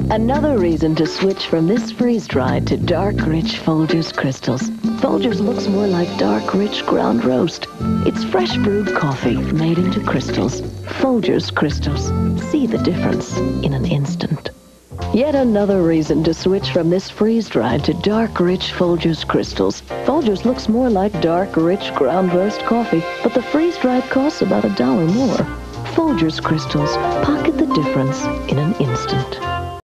Another reason to switch from this freeze-dried to dark, rich Folgers Crystals. Folgers looks more like dark, rich ground roast. It's fresh brewed coffee made into crystals. Folgers Crystals. See the difference in an instant. Yet another reason to switch from this freeze-dried to dark, rich Folgers Crystals. Folgers looks more like dark, rich ground roast coffee, but the freeze-dried costs about $1 more. Folgers Crystals. Pocket the difference in an instant.